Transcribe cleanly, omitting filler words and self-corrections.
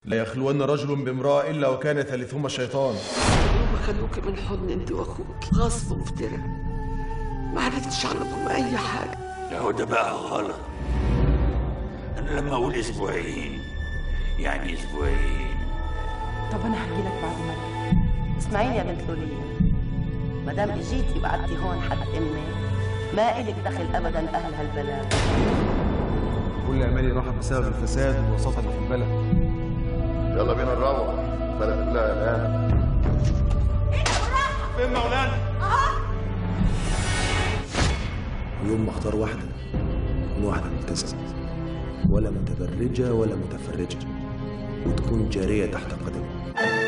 لا يخلون رجل بامرأة إلا وكان ثالثهما الشيطان. هم خدوك من حضن انت واخوك غصب وفترة، ما عرفتش عنكم اي حاجة. لا هو ده بقى غلط. انا لما اقول اسبوعين يعني اسبوعين. طب انا هحكي لك بعد مرة. اسمعيني يا بنت لوليا، ما دام اجيتي وقعدتي هون حد امي ما إلك دخل ابدا اهل هالبلد. كل امالي راحت بسبب الفساد والوساطة اللي في البلد. يلا بينا نروح، البلد كلها الان. فين مولانا؟ يوم ما اختار واحدة تكون واحدة ملتزمة ولا متبرجة ولا متفرجة، وتكون جارية تحت قدمي.